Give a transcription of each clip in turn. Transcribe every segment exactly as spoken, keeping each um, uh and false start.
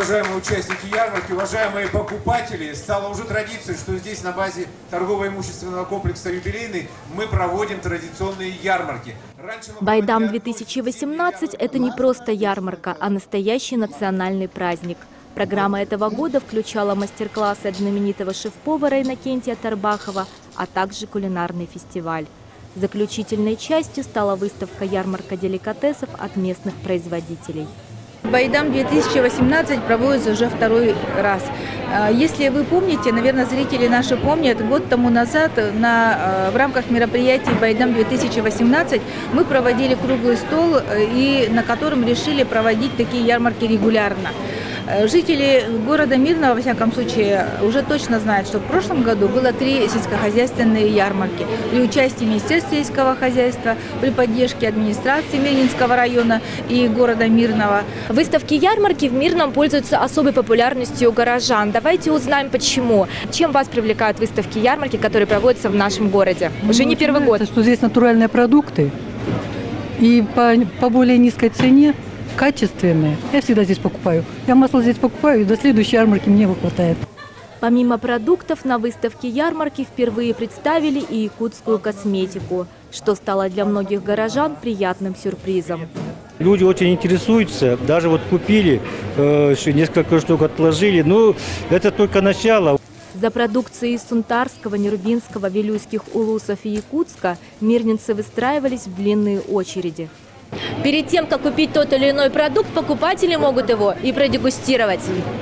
уважаемые участники ярмарки, уважаемые покупатели, стало уже традицией, что здесь на базе торгово-имущественного комплекса «Юбилейный» мы проводим традиционные ярмарки. Байдам две тысячи восемнадцать – это не просто ярмарка, а настоящий национальный праздник. Программа этого года включала мастер-классы от знаменитого шеф-повара Иннокентия Тарбахова, а также кулинарный фестиваль. Заключительной частью стала выставка «Ярмарка деликатесов» от местных производителей. Байдам две тысячи восемнадцать проводится уже второй раз. Если вы помните, наверное, зрители наши помнят, год тому назад на, в рамках мероприятий Байдам две тысячи восемнадцать мы проводили круглый стол, и на котором решили проводить такие ярмарки регулярно. Жители города Мирного, во всяком случае, уже точно знают, что в прошлом году было три сельскохозяйственные ярмарки при участии Министерства сельского хозяйства, при поддержке администрации Мирнинского района и города Мирного. Выставки-ярмарки в Мирном пользуются особой популярностью у горожан. Давайте узнаем, почему. Чем вас привлекают выставки-ярмарки, которые проводятся в нашем городе? Уже не первый год. Что здесь натуральные продукты и по, по более низкой цене. Качественные. Я всегда здесь покупаю. Я масло здесь покупаю, и до следующей ярмарки мне его хватает. Помимо продуктов, на выставке ярмарки впервые представили и якутскую косметику, что стало для многих горожан приятным сюрпризом. Люди очень интересуются, даже вот купили, э, несколько штук отложили, но это только начало. За продукцией из Сунтарского, Нерубинского, Вилюйских улусов и Якутска мирнинцы выстраивались в длинные очереди. Перед тем, как купить тот или иной продукт, покупатели могут его и продегустировать.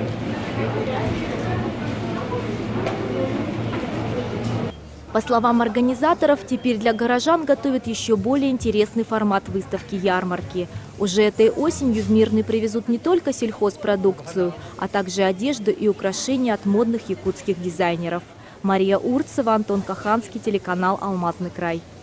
По словам организаторов, теперь для горожан готовят еще более интересный формат выставки-ярмарки. Уже этой осенью в Мирный привезут не только сельхозпродукцию, а также одежду и украшения от модных якутских дизайнеров. Мария Урцева, Антон Каханский, телеканал «Алмазный край».